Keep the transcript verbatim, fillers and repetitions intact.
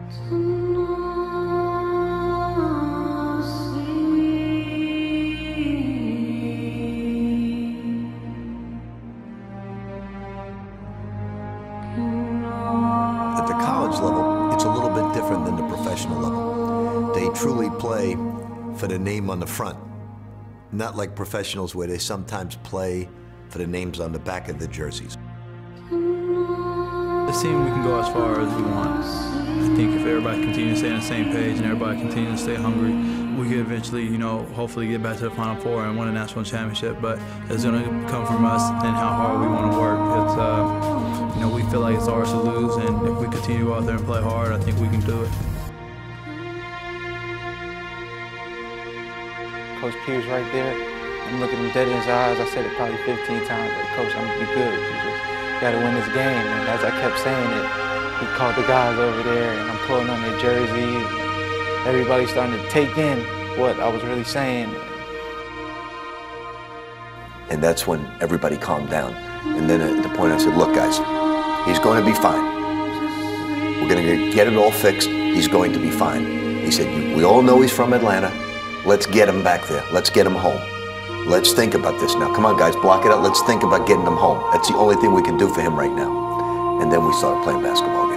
At the college level, it's a little bit different than the professional level. They truly play for the name on the front, not like professionals where they sometimes play for the names on the back of the jerseys. This team, we can go as far as we want. I think if everybody continues to stay on the same page and everybody continues to stay hungry, we could eventually, you know, hopefully get back to the Final Four and win a national championship. But it's going to come from us and how hard we want to work. It's, uh, you know, we feel like it's ours to lose, and if we continue to go out there and play hard, I think we can do it. Coach Pierce right there. I'm looking him dead in his eyes. I said it probably fifteen times, but Coach, I'm gonna be good. You just gotta win this game. And as I kept saying it, he called the guys over there, and I'm pulling on their jerseys. Everybody's starting to take in what I was really saying. And that's when everybody calmed down. And then at the point I said, look guys, he's going to be fine. We're going to get it all fixed. He's going to be fine. He said, we all know he's from Atlanta. Let's get him back there. Let's get him home. Let's think about this now. Come on guys, block it out. Let's think about getting him home. That's the only thing we can do for him right now. And then we started playing basketball.